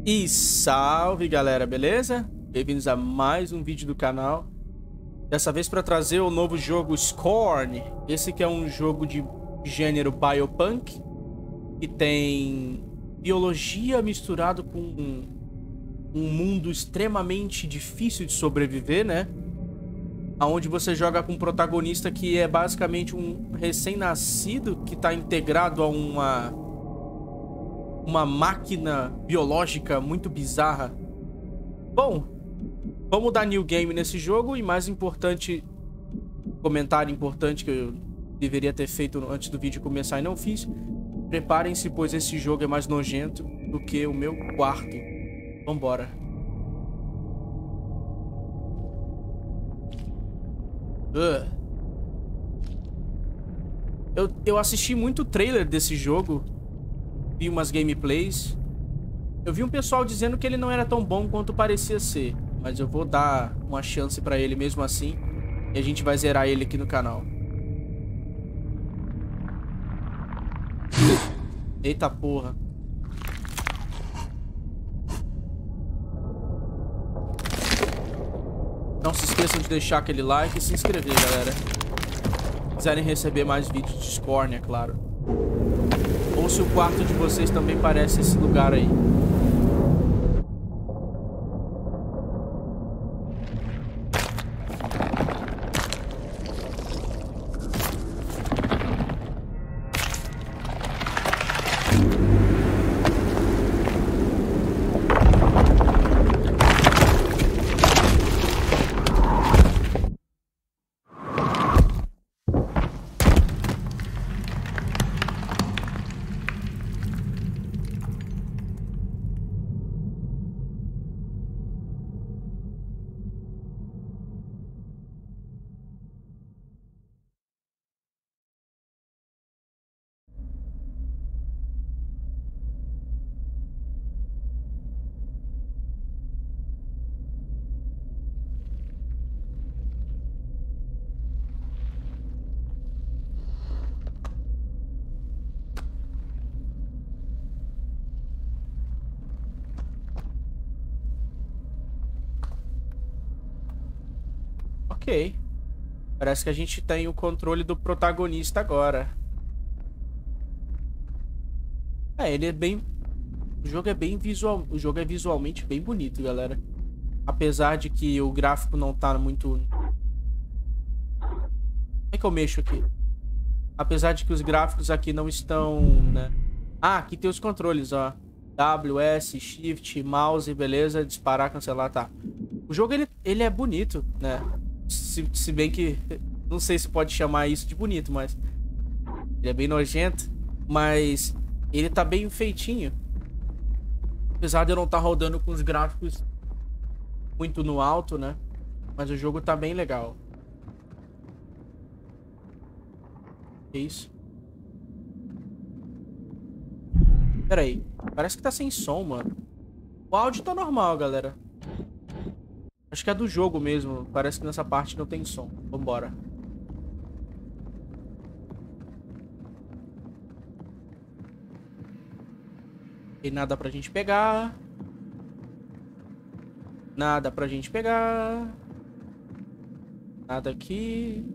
E salve galera, beleza? Bem-vindos a mais um vídeo do canal. Dessa vez para trazer o novo jogo Scorn. Esse que é um jogo de gênero biopunk, que tem biologia misturado com um mundo extremamente difícil de sobreviver, né? Onde você joga com um protagonista que é basicamente um recém-nascido que está integrado a uma máquina biológica muito bizarra. Bom, vamos dar new game nesse jogo. E mais importante, comentário importante que eu deveria ter feito antes do vídeo começar e não fiz: preparem-se, pois esse jogo é mais nojento do que o meu quarto. Vambora. Eu assisti muito trailer desse jogo, vi umas gameplays. Eu vi um pessoal dizendo que ele não era tão bom quanto parecia ser, mas eu vou dar uma chance pra ele mesmo assim, e a gente vai zerar ele aqui no canal. Eita porra. Não se esqueçam de deixar aquele like e se inscrever, galera. Se quiserem receber mais vídeos de Scorn, é claro. Ou se o quarto de vocês também parece esse lugar aí. Ok. Parece que a gente tem o controle do protagonista agora. Ele é bem... O jogo é bem visual... O jogo é visualmente bem bonito, galera. Apesar de que o gráfico não tá muito... Como é que eu mexo aqui? Apesar de que os gráficos aqui não estão, né? Ah, aqui tem os controles, ó. W, S, Shift, Mouse, beleza. Disparar, cancelar, tá. O jogo, ele é bonito, né? Se bem que... Não sei se pode chamar isso de bonito, mas... Ele é bem nojento, mas... Ele tá bem feitinho. Apesar de eu não estar rodando com os gráficos muito no alto, né? Mas o jogo tá bem legal. Que isso? Pera aí. Parece que tá sem som, mano. O áudio tá normal, galera. Acho que é do jogo mesmo. Parece que nessa parte não tem som. Vambora. Tem nada pra gente pegar. Nada pra gente pegar. Nada aqui.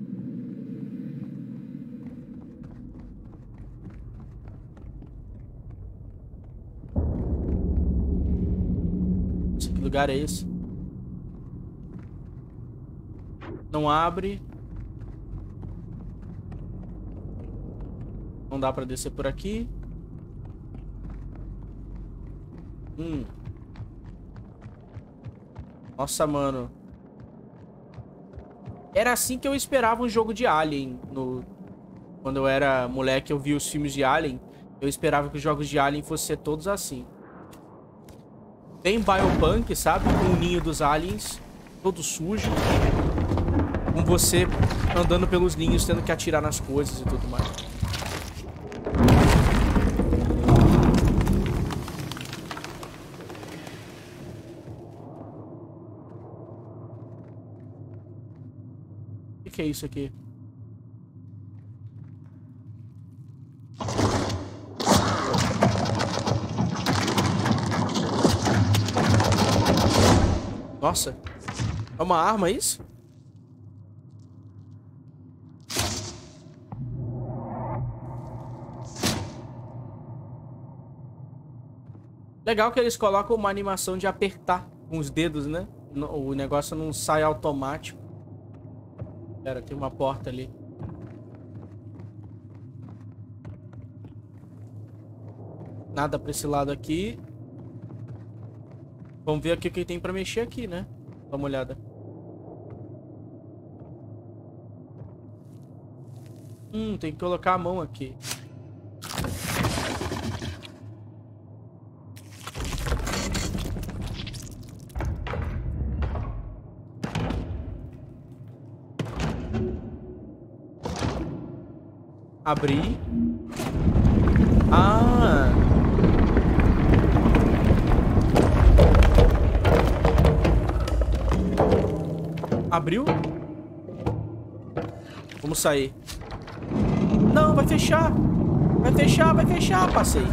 Que lugar é esse? Não abre. Não dá pra descer por aqui. Nossa, mano. Era assim que eu esperava um jogo de Alien. Quando eu era moleque, eu vi os filmes de Alien. Eu esperava que os jogos de Alien fossem ser todos assim. Bem biopunk, sabe? Com o ninho dos aliens. Todo sujo. Com você andando pelos ninhos, tendo que atirar nas coisas e tudo mais. O que é isso aqui? Nossa. É uma arma isso? Legal que eles colocam uma animação de apertar com os dedos, né? O negócio não sai automático. Pera, tem uma porta ali. Nada pra esse lado aqui. Vamos ver aqui o que tem pra mexer aqui, né? Dá uma olhada. Tem que colocar a mão aqui. Abrir. Ah! Abriu? Vamos sair. Não, vai fechar. Vai fechar, vai fechar. Passei.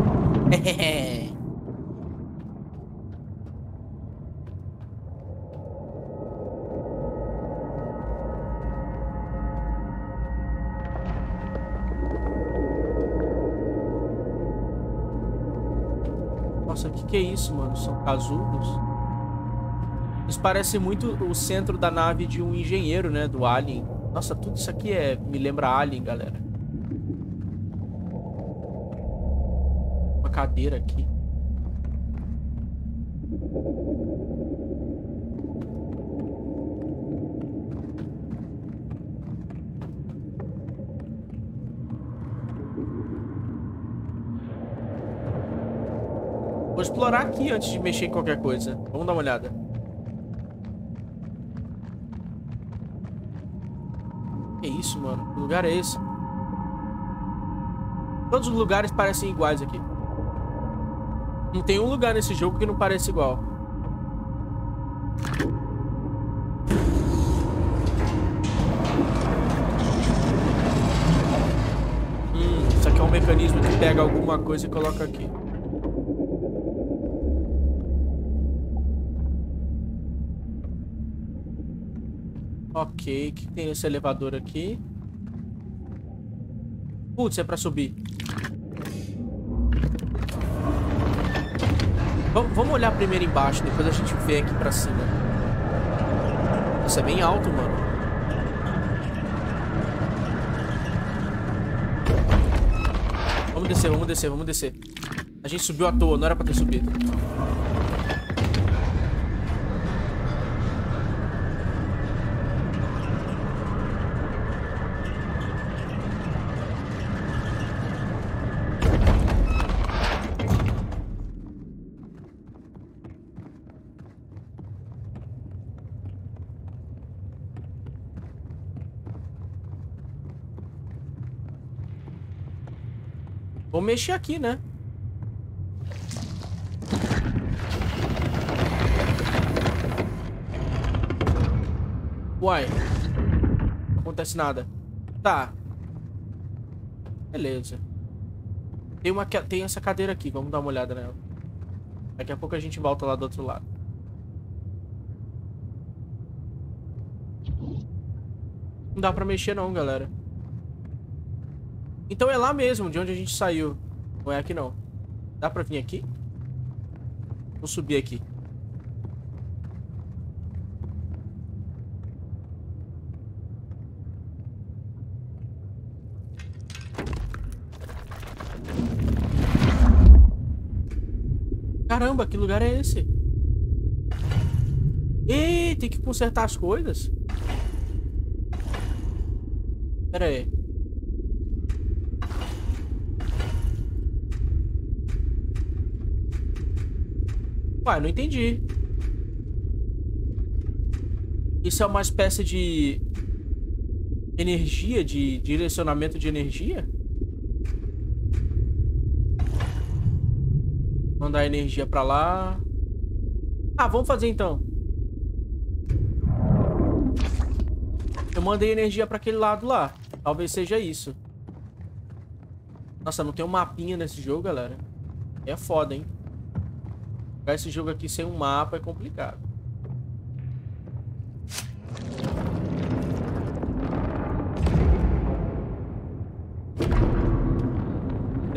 Nossa, que é isso, mano? São casulos? Isso parece muito o centro da nave de um engenheiro, né? Do Alien. Nossa, tudo isso aqui me lembra Alien, galera. Uma cadeira aqui. Vou explorar aqui antes de mexer em qualquer coisa. Vamos dar uma olhada. Que isso, mano? Que lugar é esse? Todos os lugares parecem iguais aqui. Não tem um lugar nesse jogo que não parece igual. Isso aqui é um mecanismo que pega alguma coisa e coloca aqui. Ok, o que tem nesse elevador aqui? Putz, é pra subir. Vamos olhar primeiro embaixo, depois a gente vê aqui pra cima. Isso é bem alto, mano. Vamos descer, vamos descer, vamos descer. A gente subiu à toa, não era pra ter subido. Vou mexer aqui, né? Uai. Não acontece nada. Tá. Beleza. Tem essa cadeira aqui. Vamos dar uma olhada nela. Daqui a pouco a gente volta lá do outro lado. Não dá pra mexer não, galera. Então é lá mesmo, de onde a gente saiu. Não é aqui não. Dá pra vir aqui? Vou subir aqui. Caramba, que lugar é esse? Ih, tem que consertar as coisas. Pera aí. Uai, não entendi. Isso é uma espécie de energia, de direcionamento de energia? Mandar energia pra lá. Ah, vamos fazer então. Eu mandei energia pra aquele lado lá. Talvez seja isso. Nossa, não tem um mapinha nesse jogo, galera. É foda, hein? Jogar esse jogo aqui sem um mapa é complicado.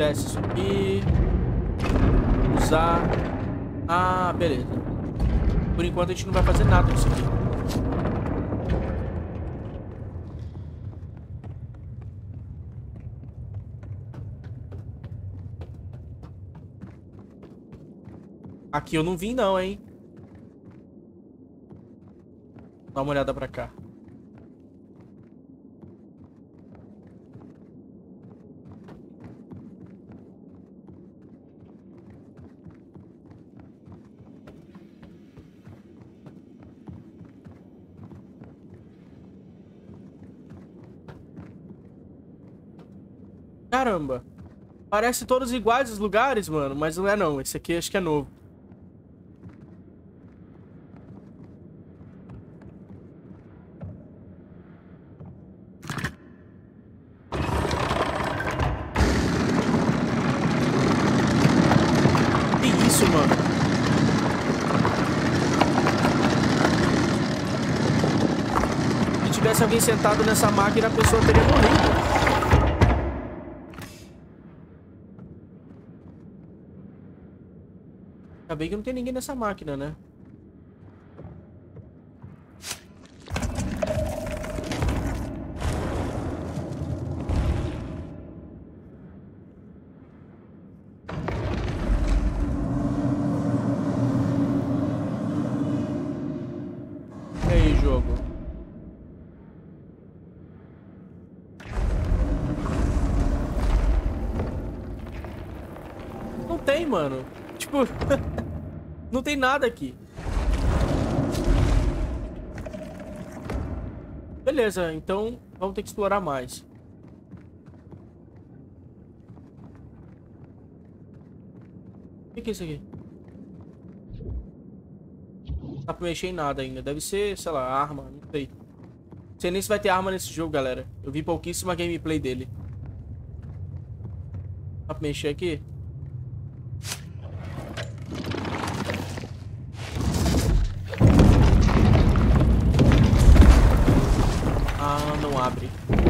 Desce isso aqui. Usar. Ah, beleza. Por enquanto a gente não vai fazer nada disso aqui. Aqui eu não vim não, hein. Dá uma olhada pra cá. Caramba. Parece todos iguais os lugares, mano. Mas não é não. Esse aqui acho que é novo. Que isso, mano? Se tivesse alguém sentado nessa máquina, a pessoa teria morrido. Ainda bem que não tem ninguém nessa máquina, né? E aí, jogo? Não tem, mano. Tipo... Não tem nada aqui. Beleza, então vamos ter que explorar mais. O que é isso aqui? Não dá pra mexer em nada ainda. Deve ser, sei lá, arma, não sei. Não sei nem se vai ter arma nesse jogo, galera. Eu vi pouquíssima gameplay dele. Dá pra mexer aqui? Ah, não abre.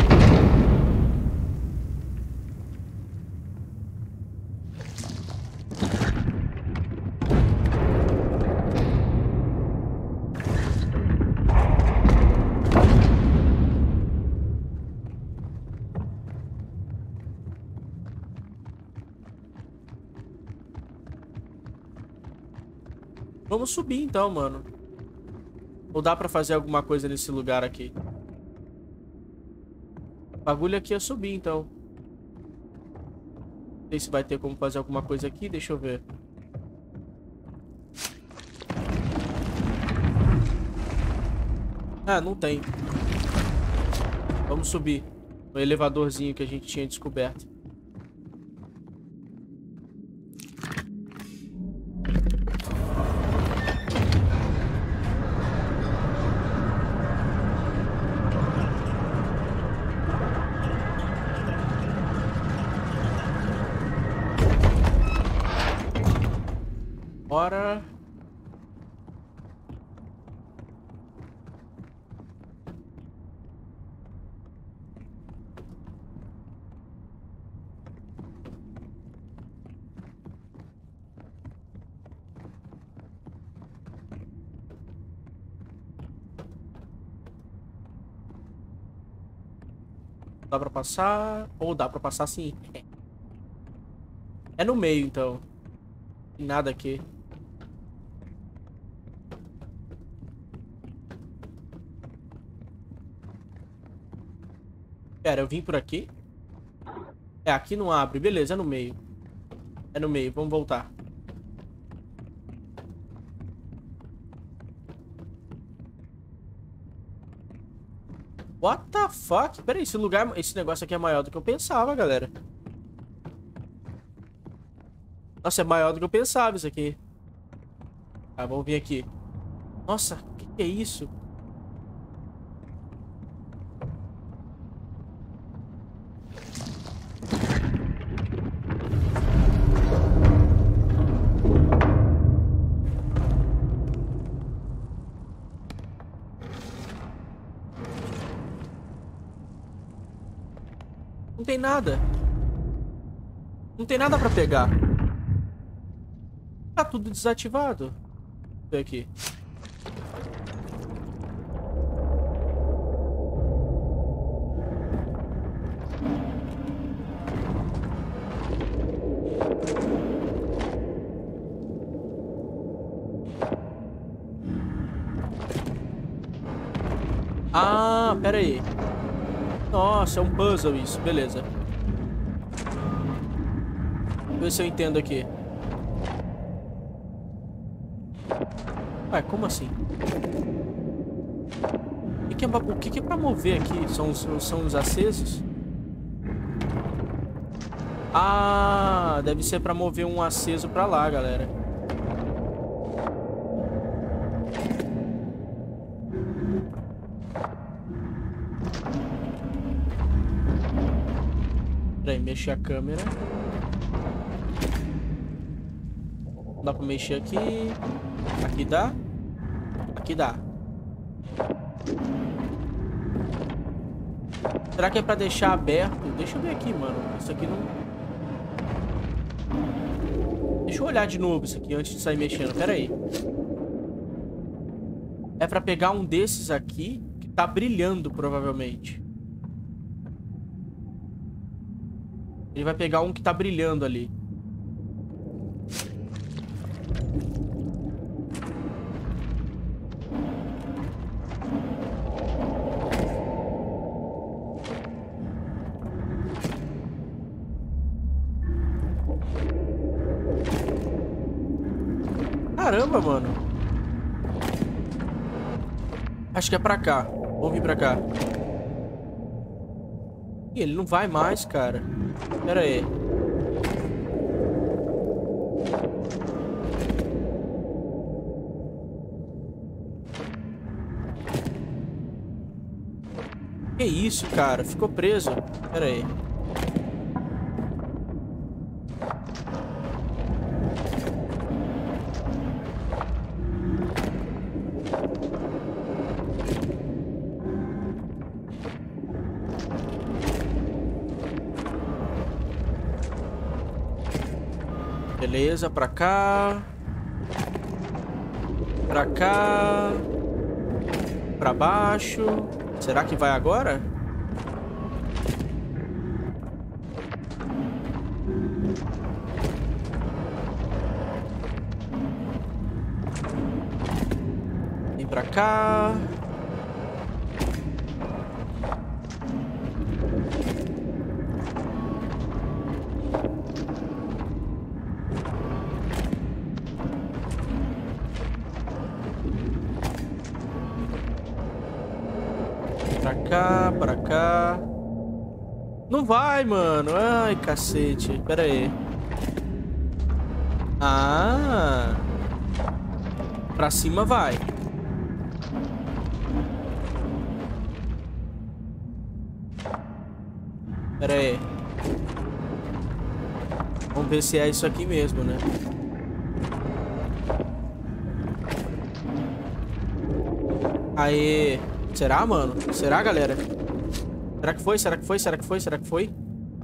Vamos subir então, mano. Ou dá pra fazer alguma coisa nesse lugar aqui? O bagulho aqui é subir, então. Não sei se vai ter como fazer alguma coisa aqui. Deixa eu ver. Ah, não tem. Vamos subir. O elevadorzinho que a gente tinha descoberto. Bora. Dá pra passar? Ou dá pra passar sim. É no meio, então. Não tem nada aqui. Pera, eu vim por aqui? É, aqui não abre. Beleza, é no meio. É no meio, vamos voltar. What the fuck? Pera aí, esse lugar, esse negócio aqui é maior do que eu pensava, galera. Nossa, é maior do que eu pensava isso aqui. Tá, vamos vir aqui. Nossa, o que é isso? Não tem nada. Não tem nada pra pegar. Tá tudo desativado. Deixa eu ver aqui. Ah, pera aí. Nossa, é um puzzle isso. Beleza. Deixa eu ver se eu entendo aqui. Ué, como assim? O que é pra mover aqui? São os acesos? Ah, deve ser pra mover um aceso pra lá, galera. Peraí, mexer a câmera. Não dá pra mexer aqui. Aqui dá? Aqui dá. Será que é pra deixar aberto? Deixa eu ver aqui, mano. Isso aqui não... Deixa eu olhar de novo isso aqui antes de sair mexendo. Pera aí. É pra pegar um desses aqui que tá brilhando, provavelmente. Ele vai pegar um que tá brilhando ali. Caramba, mano. Acho que é pra cá. Vamos vir pra cá. Ih, ele não vai mais, cara. Pera aí. Que isso, cara? Ficou preso. Pera aí. Beleza, pra cá. Pra cá. Pra baixo. Será que vai agora? Vem pra cá. Pra cá. Não vai, mano. Ai, cacete. Pera aí. Ah. Pra cima vai. Pera aí. Vamos ver se é isso aqui mesmo, né? Aê. Será, mano? Será, galera? Será que foi? Será que foi? Será que foi? Será que foi?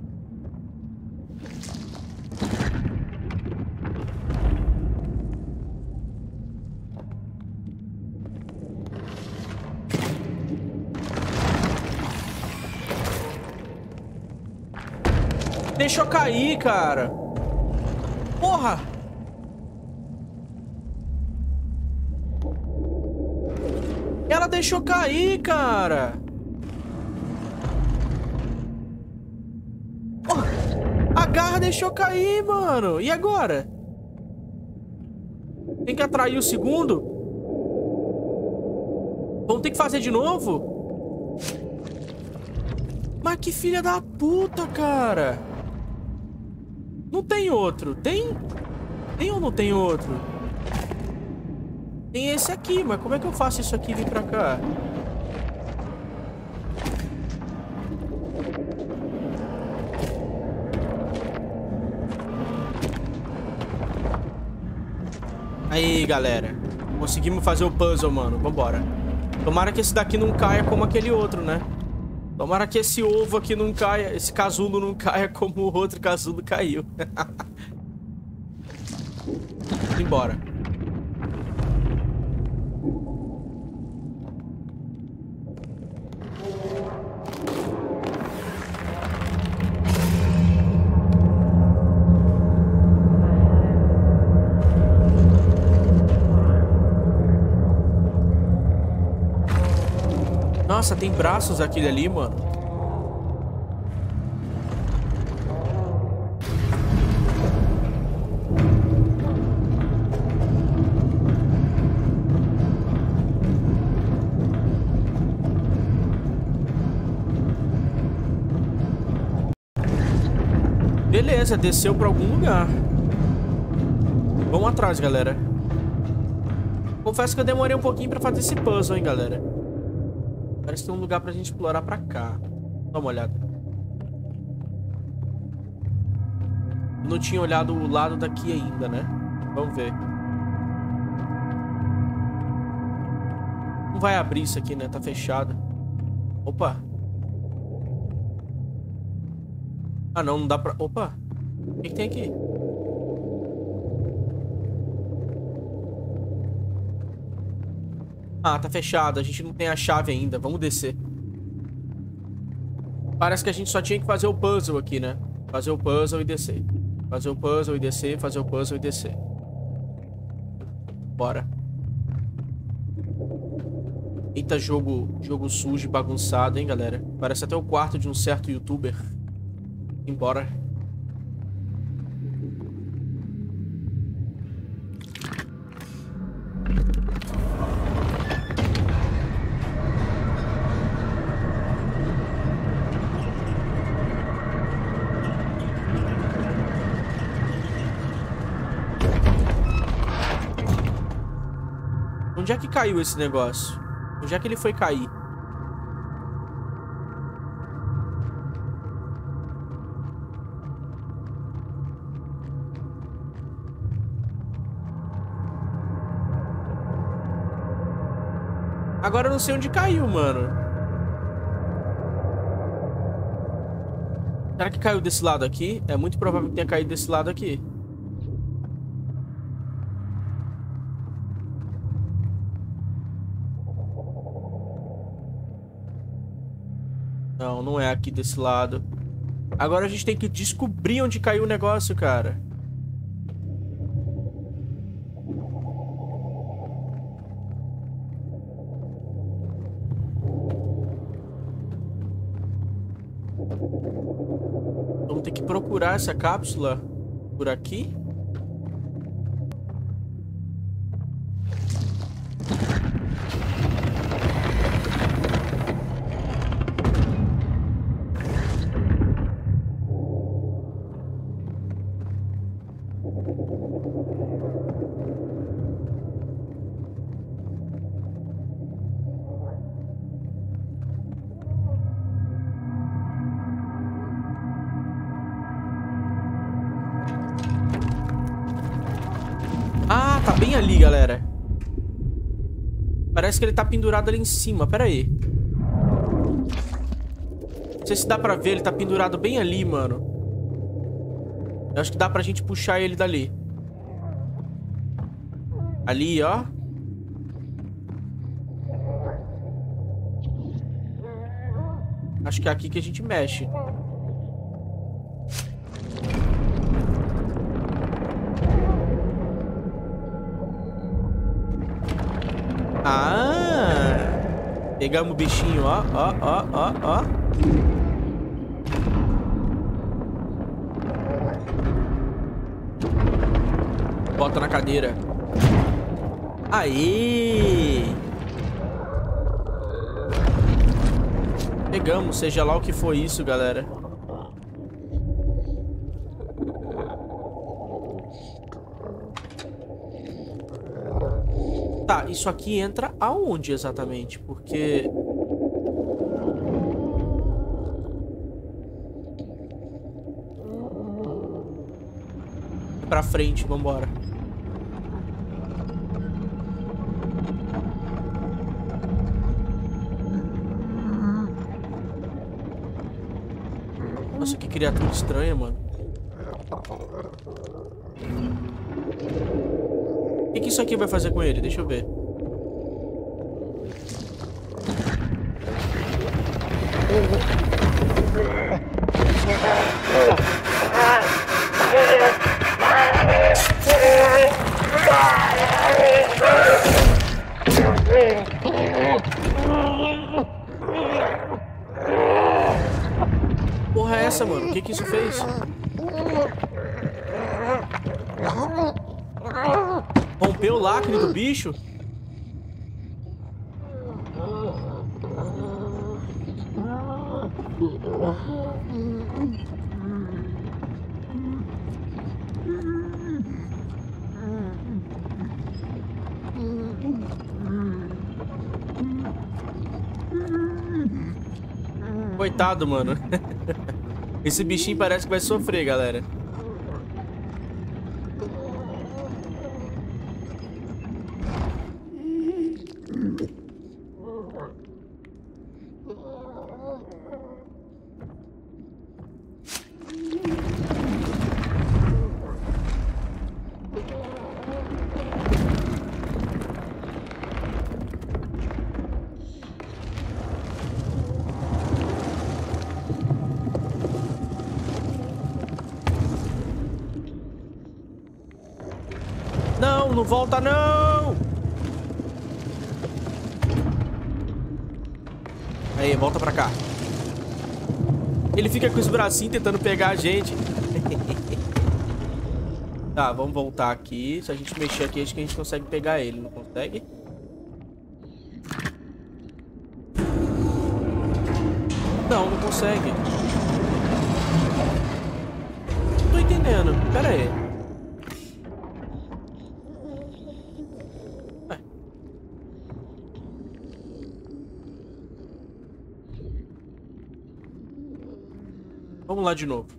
Deixa eu cair, cara. Porra! Ela deixou cair, cara. Porra, a garra deixou cair, mano. E agora? Tem que atrair o segundo? Vamos ter que fazer de novo? Mas que filha da puta, cara. Não tem outro. Tem? Tem ou não tem outro? Tem esse aqui, mas como é que eu faço isso aqui vir pra cá? Aí, galera. Conseguimos fazer o puzzle, mano. Vambora. Tomara que esse daqui não caia como aquele outro, né? Tomara que esse ovo aqui não caia, esse casulo não caia como o outro casulo caiu. Embora. Nossa, tem braços aquele ali, mano. Beleza, desceu pra algum lugar. Vamos atrás, galera. Confesso que eu demorei um pouquinho pra fazer esse puzzle, hein, galera. Parece que tem um lugar pra gente explorar pra cá. Dá uma olhada. Eu não tinha olhado o lado daqui ainda, né? Vamos ver. Não vai abrir isso aqui, né? Tá fechado. Opa. Ah, não. Não dá pra... Opa. O que tem aqui? Ah, tá fechado. A gente não tem a chave ainda. Vamos descer. Parece que a gente só tinha que fazer o puzzle aqui, né? Fazer o puzzle e descer. Fazer o puzzle e descer. Fazer o puzzle e descer. Bora. Eita, jogo sujo e bagunçado, hein, galera? Parece até o quarto de um certo youtuber. Embora. Onde é que caiu esse negócio? Onde é que ele foi cair? Agora eu não sei onde caiu, mano. Será que caiu desse lado aqui? É muito provável que tenha caído desse lado aqui. Não, não é aqui desse lado. Agora a gente tem que descobrir onde caiu o negócio, cara. Vamos ter que procurar essa cápsula por aqui. Ah, tá bem ali, galera. Parece que ele tá pendurado ali em cima. Pera aí. Não sei se dá pra ver. Ele tá pendurado bem ali, mano. Eu acho que dá pra gente puxar ele dali. Ali, ó. Acho que é aqui que a gente mexe. Ah! Pegamos o bichinho, ó, ó, ó, ó, ó. Bota na cadeira. Aê! Pegamos, seja lá o que foi isso, galera. Tá, isso aqui entra aonde exatamente? Porque... pra frente, vambora. Nossa, que criatura estranha, mano. O que isso aqui vai fazer com ele? Deixa eu ver. Porra é essa, mano? O que isso fez? Rompeu o lacre do bicho? Coitado, mano. Esse bichinho parece que vai sofrer, galera. Não, não volta não! Aí, volta pra cá. Ele fica com os bracinhos tentando pegar a gente. Tá, vamos voltar aqui. Se a gente mexer aqui, acho que a gente consegue pegar ele. Não consegue? Não, não consegue. Não tô entendendo. Pera aí. Vamos lá de novo.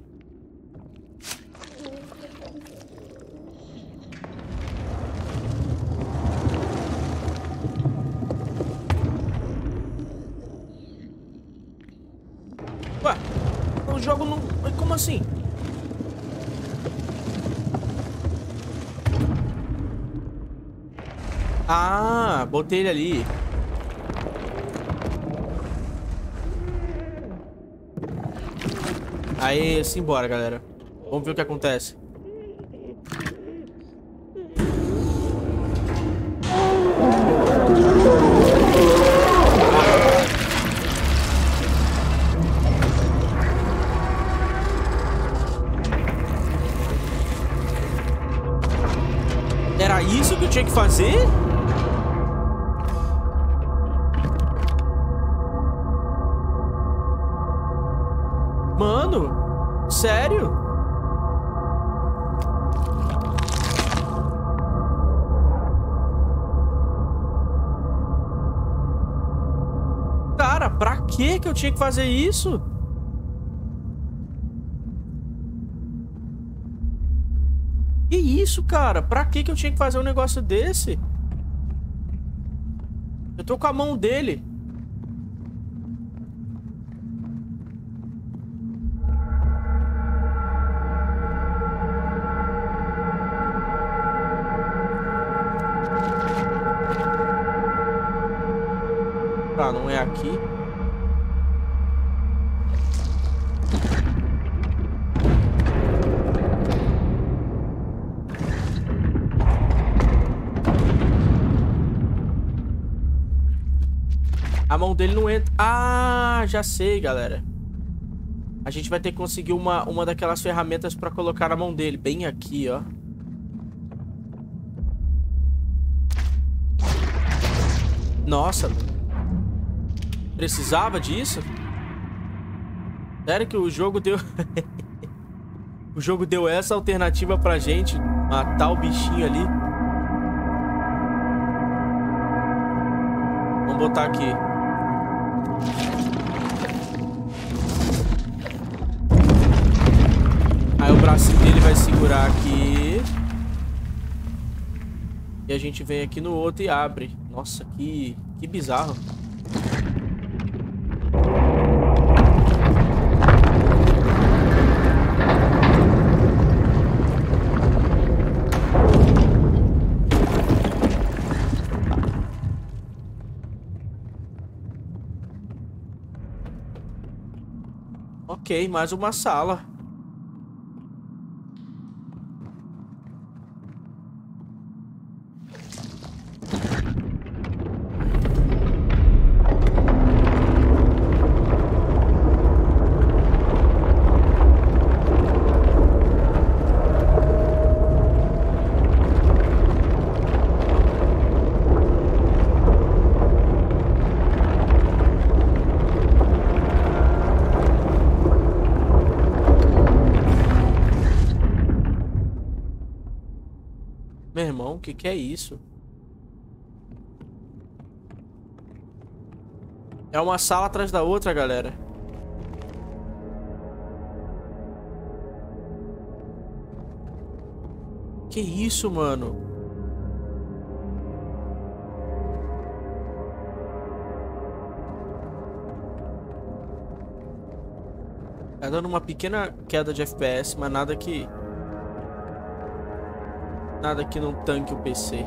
Ué, o jogo não... Como assim? Ah, botei ele ali. Aí, simbora, galera. Vamos ver o que acontece. Era isso que eu tinha que fazer? Mano, sério? Cara, pra que eu tinha que fazer isso? Que isso, cara? Pra que eu tinha que fazer um negócio desse? Eu tô com a mão dele. Tá, não é aqui. A mão dele não entra. Ah, já sei, galera. A gente vai ter que conseguir uma daquelas ferramentas pra colocar na mão dele. Bem aqui, ó. Nossa. Precisava disso? Sério que o jogo deu... O jogo deu essa alternativa pra gente matar o bichinho ali? Vamos botar aqui. Aí o bracinho dele vai segurar aqui. E a gente vem aqui no outro e abre. Nossa, que bizarro. Ok, mais uma sala. Meu irmão, o que é isso? É uma sala atrás da outra, galera. Que isso, mano? Tá dando uma pequena queda de FPS, mas nada que... Nada que não tanque o PC.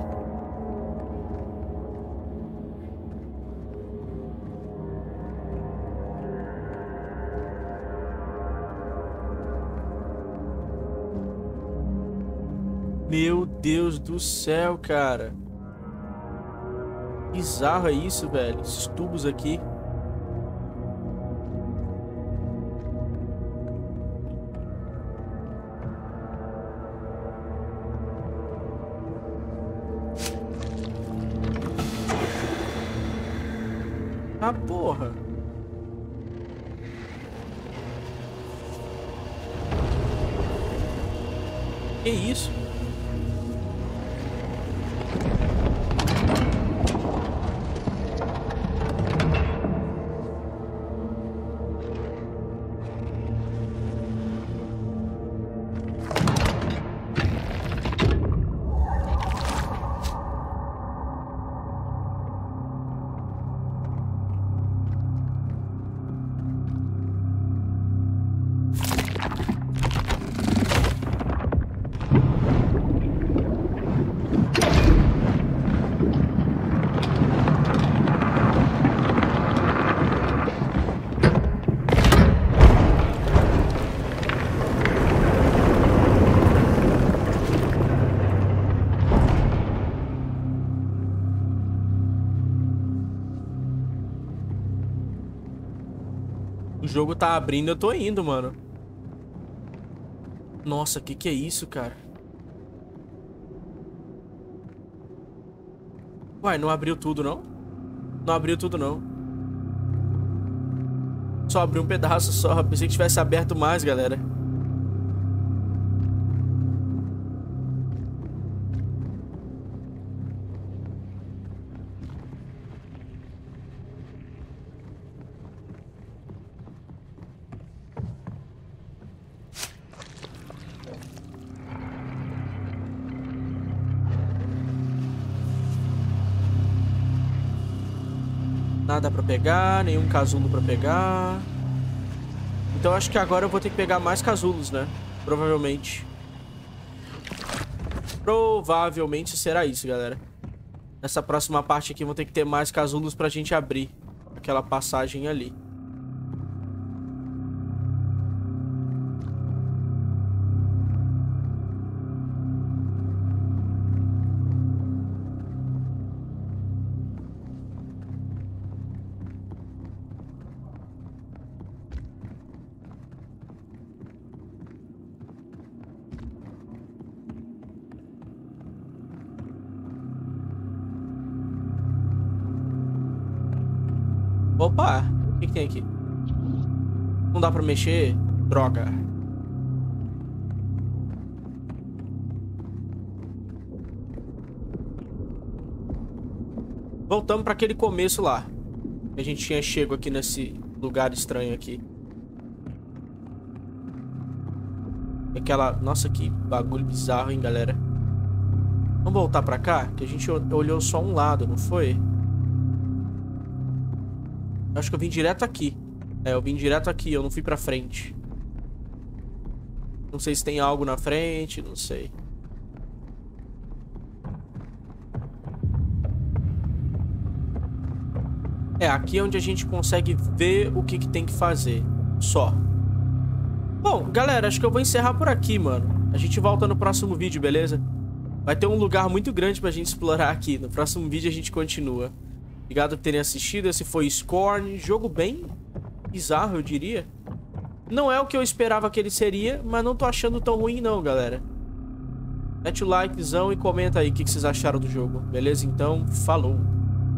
Meu Deus do céu, cara. Bizarro é isso, velho. Esses tubos aqui. Ah, porra. Que isso? O jogo tá abrindo, eu tô indo, mano. Nossa, que é isso, cara? Uai, não abriu tudo, não? Não abriu tudo, não. Só abriu um pedaço só. Pensei que tivesse aberto mais, galera. Nada pra pegar, nenhum casulo pra pegar. Então acho que agora eu vou ter que pegar mais casulos, né? Provavelmente. Provavelmente será isso, galera. Nessa próxima parte aqui vão ter que ter mais casulos pra gente abrir aquela passagem ali. Opa, o que tem aqui? Não dá pra mexer? Droga. Voltamos pra aquele começo lá. A gente tinha chego aqui nesse lugar estranho aqui. Aquela... Nossa, que bagulho bizarro, hein, galera. Vamos voltar pra cá? Que a gente olhou só um lado, não foi? Acho que eu vim direto aqui. É, eu vim direto aqui, eu não fui pra frente. Não sei se tem algo na frente, não sei. É, aqui é onde a gente consegue ver o que tem que fazer. Só. Bom, galera, acho que eu vou encerrar por aqui, mano. A gente volta no próximo vídeo, beleza? Vai ter um lugar muito grande pra gente explorar aqui. No próximo vídeo a gente continua. Obrigado por terem assistido. Esse foi Scorn. Jogo bem bizarro, eu diria. Não é o que eu esperava que ele seria, mas não tô achando tão ruim não, galera. Mete o likezão e comenta aí o que vocês acharam do jogo. Beleza? Então, falou!